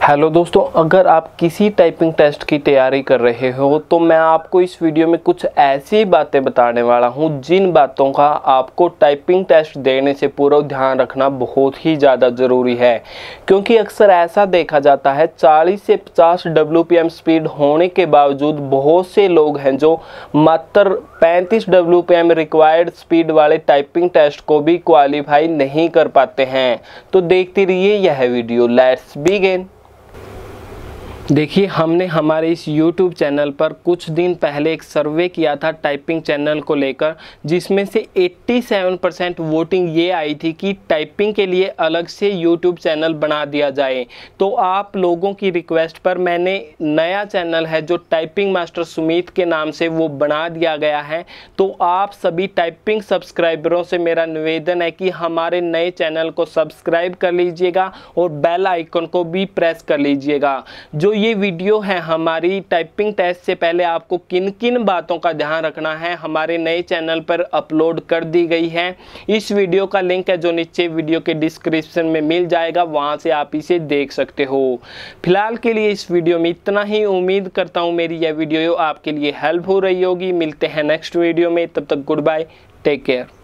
Hello दोस्तों, अगर आप किसी टाइपिंग टेस्ट की तैयारी कर रहे हो तो मैं आपको इस वीडियो में कुछ ऐसी बातें बताने वाला हूं जिन बातों का आपको टाइपिंग टेस्ट देने से पूरा ध्यान रखना बहुत ही ज़्यादा ज़रूरी है। क्योंकि अक्सर ऐसा देखा जाता है 40 से 50 WPM स्पीड होने के बावजूद बहुत से लोग हैं जो मात्र 35 WPM रिक्वायर्ड स्पीड वाले टाइपिंग टेस्ट को भी क्वालिफाई नहीं कर पाते हैं। तो देखते रहिए यह वीडियो। Let's begin. देखिए, हमने हमारे इस YouTube चैनल पर कुछ दिन पहले एक सर्वे किया था टाइपिंग चैनल को लेकर, जिसमें से 87% वोटिंग ये आई थी कि टाइपिंग के लिए अलग से YouTube चैनल बना दिया जाए। तो आप लोगों की रिक्वेस्ट पर मैंने नया चैनल है जो टाइपिंग मास्टर सुमित के नाम से वो बना दिया गया है। तो आप सभी टाइपिंग सब्सक्राइबरों से मेरा निवेदन है कि हमारे नए चैनल को सब्सक्राइब कर लीजिएगा और बेल आइकन को भी प्रेस कर लीजिएगा। जो ये वीडियो है हमारी टाइपिंग टेस्ट से पहले आपको किन किन बातों का ध्यान रखना है हमारे नए चैनल पर अपलोड कर दी गई है। इस वीडियो का लिंक है जो नीचे वीडियो के डिस्क्रिप्शन में मिल जाएगा, वहां से आप इसे देख सकते हो। फिलहाल के लिए इस वीडियो में इतना ही। उम्मीद करता हूँ मेरी यह वीडियो आपके लिए हेल्प हो रही होगी। मिलते हैं नेक्स्ट वीडियो में, तब तक गुड बाय, टेक केयर।